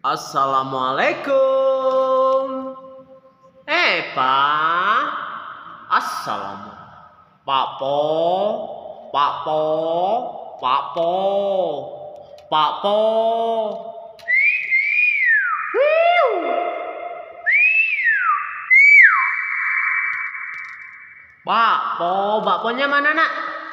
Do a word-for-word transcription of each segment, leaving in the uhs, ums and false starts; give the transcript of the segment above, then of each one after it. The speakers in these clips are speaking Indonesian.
Assalamualaikum. Eh, Pak. Assalamu. Pak Po. Pak Po. Pak Po. Pak Po. Pak Po, bakponya mana, Nak?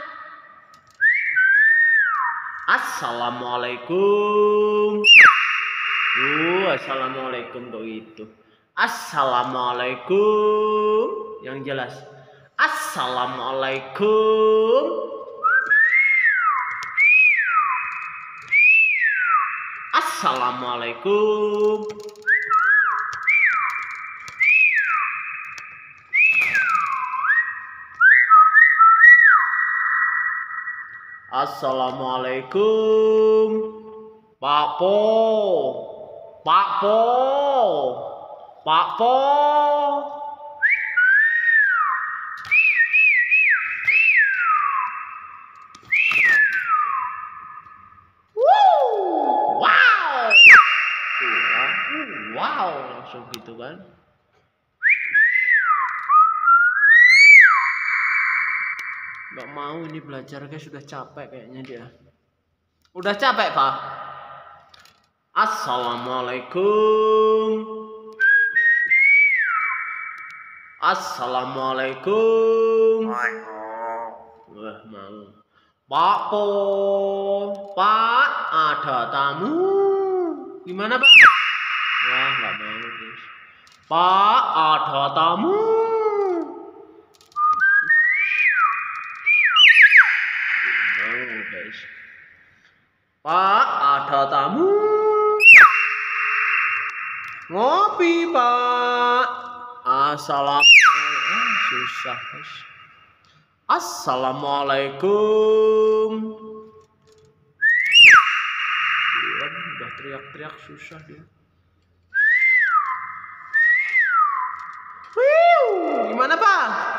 Assalamualaikum. Uh, assalamualaikum tuh itu. Assalamualaikum. Yang jelas. Assalamualaikum. Assalamualaikum. Assalamualaikum. Pak Po. Pak Po. Pak Po. Wow. Wow. Wow, langsung gitu kan. Gak mau ini belajar guys, sudah capek kayaknya dia. Udah capek, Pak. Assalamualaikum. Assalamualaikum. Wah, mau. Pak Po. Pak, ada tamu. Gimana, Pak? Wah, nggak mau guys. Pak, ada tamu. Guys. Pak, ada tamu. Ngopi, Pak. Assalamualaikum. Ah, susah, guys. Assalamualaikum. Dia udah teriak-teriak susah dia. Wiu, gimana, Pak?